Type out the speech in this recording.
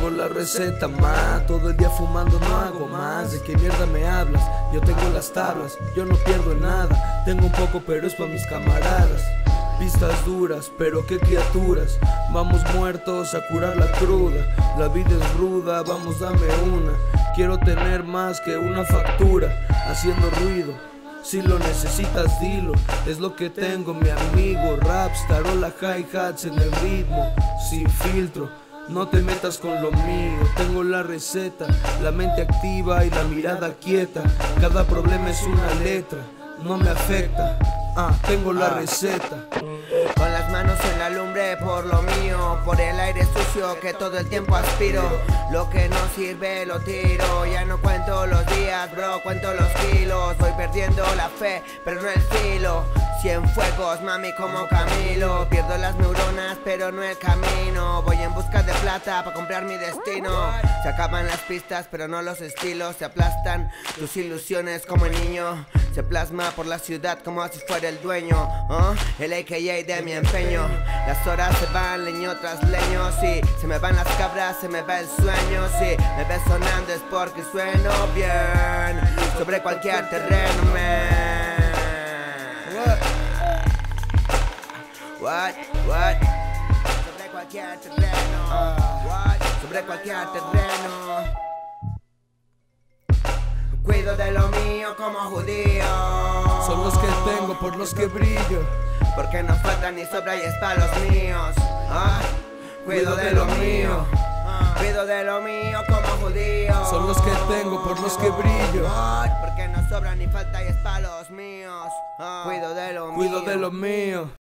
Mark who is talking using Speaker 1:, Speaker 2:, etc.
Speaker 1: tengo la receta, ma. Todo el día fumando no hago más. ¿De qué mierda me hablas? Yo tengo las tablas, yo no pierdo en nada. Tengo un poco pero es pa' mis camaradas. Pistas duras, pero qué criaturas. Vamos muertos a curar la cruda. La vida es ruda, vamos dame una. Quiero tener más que una factura. Haciendo ruido, si lo necesitas dilo. Es lo que tengo mi amigo. Raps, tarola, hi-hats en el ritmo. Sin filtro, no te metas con lo mío. Tengo la receta, la mente activa y la mirada quieta. Cada problema es una letra, no me afecta. Tengo la receta.
Speaker 2: Con las manos en la lumbre por lo mío, por el aire sucio que todo el tiempo aspiro. Lo que no sirve lo tiro. Ya no cuento los días, bro, cuento los kilos. Voy perdiendo la fe, pero no el filo. 100 fuegos, mami, como Camilo. Pierdo las neuronas, pero no el camino. Voy en busca de plata para comprar mi destino. Se acaban las pistas, pero no los estilos. Se aplastan tus ilusiones como el niño. Se plasma por la ciudad como si fuera el dueño. El AKA de mi empeño. Las horas se van leño tras leño. Si se me van las cabras, se me va el sueño. Si me ves sonando es porque sueno bien sobre cualquier terreno, man. What? Sobre cualquier terreno. Sobre cualquier terreno. Cuido de lo mío como judío.
Speaker 1: Son los que tengo, por los que brillo.
Speaker 2: Porque no falta ni sobra y es para los míos. Cuido de lo mío. Cuido de lo mío como judío.
Speaker 1: Son los que tengo, por los que brillo.
Speaker 2: Porque no sobra ni falta y es para los míos. Cuido de lo mío.
Speaker 1: Cuido de lo mío.